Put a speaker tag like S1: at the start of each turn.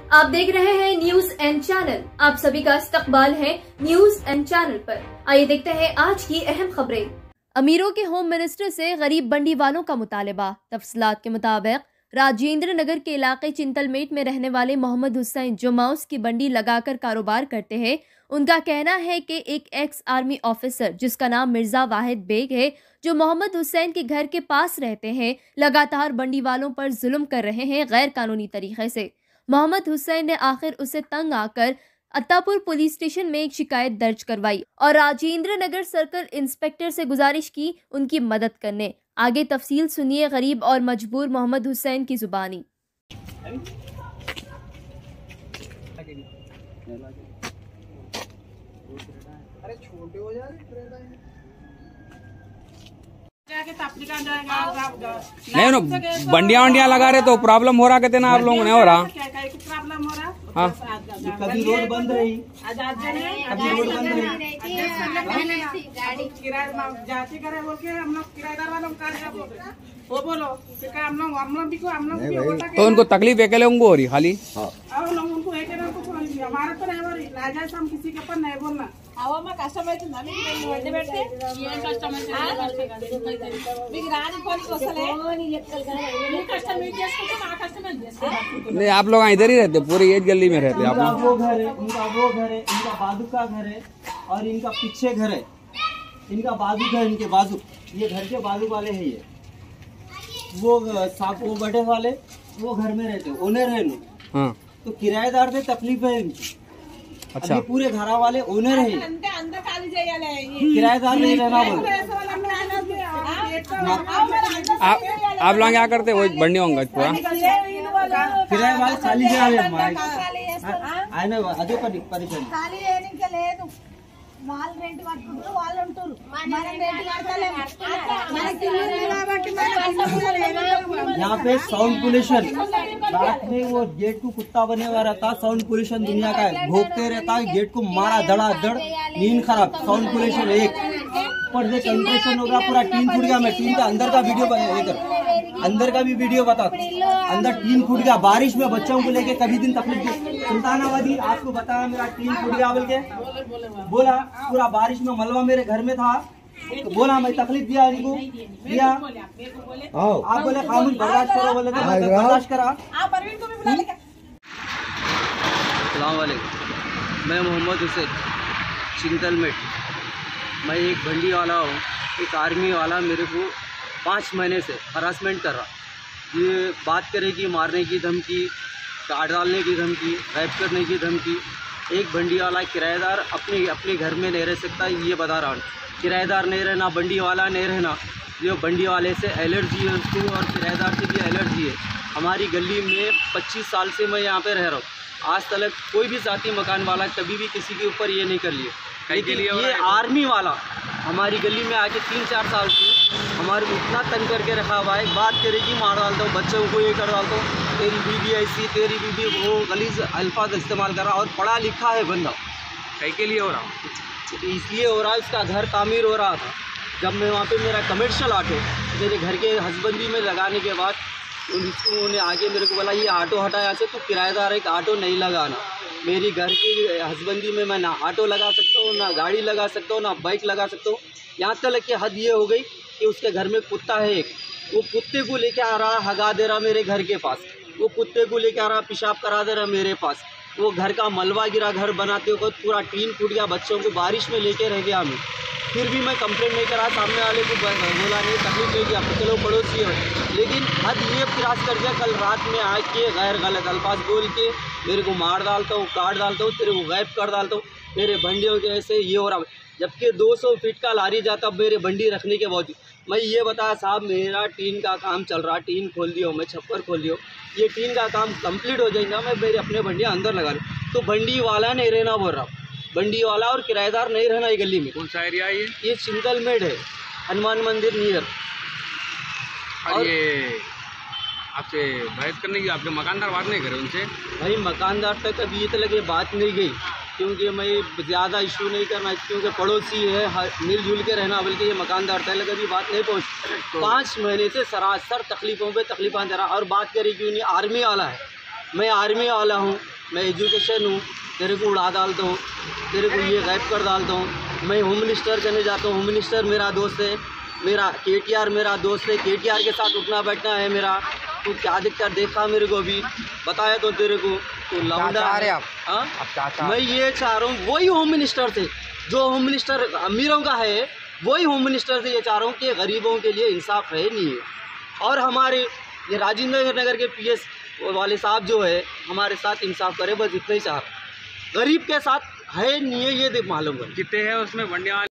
S1: आप देख रहे हैं न्यूज एंड चैनल। आप सभी का इस्तकबाल है न्यूज एंड चैनल पर। आइए देखते हैं आज की अहम खबरें। अमीरों के होम मिनिस्टर से गरीब बंडी वालों का मुतालबा। तफसीलात के मुताबिक राजेंद्र नगर के इलाके चिंतलमेट में रहने वाले मोहम्मद हुसैन जो मांस की बंडी लगाकर कारोबार करते हैं, उनका कहना है कि एक एक्स आर्मी ऑफिसर जिसका नाम मिर्जा वाहिद बेग है, जो मोहम्मद हुसैन के घर के पास रहते हैं, लगातार बंडी वालों पर जुल्म कर रहे हैं गैर कानूनी तरीके से। मोहम्मद हुसैन ने आखिर उसे तंग आकर अत्तापुर पुलिस स्टेशन में एक शिकायत दर्ज करवाई और राजेंद्र नगर सर्कल इंस्पेक्टर से गुजारिश की उनकी मदद करने। आगे तफसील सुनिए गरीब और मजबूर मोहम्मद हुसैन की जुबानी।
S2: अरे छोटे हो जा रहे
S3: नहीं ना बंडिया वंडिया लगा रहे तो प्रॉब्लम हो रहा कहते ना आप लोगों ने हो रहा।
S2: प्रॉब्लम हो रहा।
S3: हाँ
S2: कभी रोड बंद रही, कभी रोड बंद रही। किराया जाती करे बोल के हम लोग किराएदार वालों को वो बोलो हम लोग भी
S3: तो उनको तकलीफ अकेले उनको हो रही खाली।
S2: और लोग उनको एक कुछ हमारा तो नहीं हो रही। लाजाइज हम किसी के ऊपर नहीं बोलना। कस्टमर
S3: नहीं आप लोग इधर ही रहते, पूरी एज गली में रहते आप लोग।
S2: वो घर है, वो घर है, इनका बाजू का घर है और इनका पीछे घर है। इनका बाजू घर, इनके बाजू, ये घर के बाजू वाले हैं। ये वो साफ वो बड़े वाले वो घर में रहते, ओनर है लोग।
S3: हाँ तो
S2: किराएदार से तकलीफ है इनकी। अच्छा ये पूरे घर वाले ओनर है, किराएदार नहीं रहना बोल।
S3: आप लोग क्या करते वो बंडी होंगे पूरा
S2: किराए वाले खाली आए ना अదే परेशान।
S4: వాళ్ళు రెంట్ కట్టుకుంటారు, వాళ్ళు ఉంటారు, మనం రెంట్ కడతలేము।
S2: यहाँ पे साउंड पोल्यूशन, रात में वो गेट को कुत्ता बने हुआ रहता, साउंड पोल्यूशन दुनिया का है, भोगते रहता है, गेट को मारा धड़ा धड़, नींद खराब, साउंड पोल्यूशन एक पर से टेम्परेचर होगा पूरा। टीन फूट गया। मैं टीन का अंदर का वीडियो अंदर का भी वीडियो बता, अंदर टीन फूट गया। बारिश में बच्चों को लेके कभी दिन तकलीफ दी। सुल्तानाबादी आपको बताया मेरा टीन फूट गया बोल के बोला, पूरा बारिश में मलबा मेरे घर में था तो बोला मैं तकलीफ दिया इनको दिया। आप बोले खामोश बर्दाश्त करो, बोले तो मैं बर्दाश्त करा।
S5: मैं मोहम्मद हुसैन चिंतलमेट, मैं एक भंडी वाला हूँ। एक आर्मी वाला मेरे को 5 महीने से हरासमेंट कर रहा। ये बात करेगी, मारने की धमकी, काट डालने की धमकी, रैप करने की धमकी। एक भंडी वाला किराएदार अपने घर में नहीं रह सकता, ये बता रहा हूँ। किराएदार नहीं रहना, बंडी वाला नहीं रहना। जो बंडी वाले से एलर्जी है उसको और किराएदार से भी एलर्जी है। हमारी गली में 25 साल से मैं यहाँ पे रह रहा हूँ। आज तक कोई भी जाति मकान वाला कभी भी किसी के ऊपर ये नहीं कर लिए। लेकिन ये आर्मी वाला हमारी गली में आके 3-4 साल से हमारे इतना तंग करके रखा हुआ है। बात करेगी मार डालता हूँ, बच्चों को ये कर डालता हूँ, तेरी बीवी ऐसी, तेरी बीवी वो गलीज अल्फाज इस्तेमाल कर रहा। और पढ़ा लिखा है बंदा, कहीं के लिए हो रहा इसलिए हो रहा है। उसका घर तामीर हो रहा था। जब मैं वहाँ पे मेरा कमर्शियल ऑटो मेरे घर के हसबंदी में लगाने के बाद उन्होंने आगे मेरे को बोला ये ऑटो हटाया से तो किराएदार एक ऑटो नहीं लगाना। मेरी घर की हसबंदी में मैं ना ऑटो लगा सकता हूँ, ना गाड़ी लगा सकता हूँ, ना बाइक लगा सकता हूँ। यहाँ तक कि हद ये हो गई कि उसके घर में कुत्ता है एक, वो कुत्ते को लेके आ रहा, हगा दे रहा मेरे घर के पास। वो कुत्ते को लेके आ रहा, पेशाब करा दे रहा मेरे पास। वो घर का मलबा गिरा, घर बनाते वक्त पूरा टीन फूट गया। बच्चों को बारिश में लेके रह गया मैं, फिर भी मैं कंप्लेंट नहीं करा। सामने वाले को बोला नहीं, तकलीफ नहीं किया, चलो पड़ोसी है। लेकिन हद ये क्रॉस कर दिया। कल रात में आके गैर गलत अल्फाज बोल के मेरे को मार डालता हूँ, काट डालता हूँ, तेरे को गायब कर डालता हूँ। मेरे बंडियों के ऐसे ये हो रहा, जबकि 200 फीट का लारी जाता मेरे बंडी रखने के बावजूद। मैं ये बताया साहब मेरा टीन का काम चल रहा, टीन खोल दियो, मैं छप्पर खोल दियो, ये टीन का काम कंप्लीट हो जाएगा, मैं मेरे अपने बंडियाँ अंदर लगा लूँ। तो बंडी वाला नहीं रहना बोल रहा, बंडी वाला और किराएदार नहीं रहना ये गली में।
S3: कौन सा एरिया है
S5: ये चिंतलमेट है, हनुमान मंदिर नियर।
S3: और ये आपसे बहस करने की आपके मकानदार बात नहीं करे उनसे?
S5: भाई मकानदार तक अभी ये तक ये बात नहीं गई, क्योंकि मैं ज़्यादा इशू नहीं करना, क्योंकि पड़ोसी है, मिलजुल के रहना, बल्कि ये मकानदार तक अभी बात नहीं पहुँच। 5 महीने से सरासर तकलीफ़ों पे तकलीफ़ां दे रहा। और बात करें क्यों नहीं, आर्मी वाला है, मैं आर्मी वाला हूँ, मैं एजुकेशन हूँ, तेरे को उड़ा डालता हूँ, तेरे को ये गायब कर डालता हूँ। मैं होम मिनिस्टर करने जाता हूँ, होम मिनिस्टर मेरा दोस्त है, मेरा KTR मेरा दोस्त है, KTR के साथ उठना बैठना है मेरा। तू क्या दिक्कत देखा मेरे को भी बताया तो तेरे को, तो लौंडा है। मैं ये चाह रहा हूँ वही होम मिनिस्टर से, जो होम मिनिस्टर अमीरों का है वही होम मिनिस्टर से ये चाह रहा हूँ कि गरीबों के लिए इंसाफ है नहीं है। और हमारे ये राजेंद्र नगर के PS वाले साहब जो है हमारे साथ इंसाफ करे, बस इतना ही चाह रहा। गरीब के साथ है नहीं है ये मालूम है।
S3: कितने हैं उसमें बंडियां?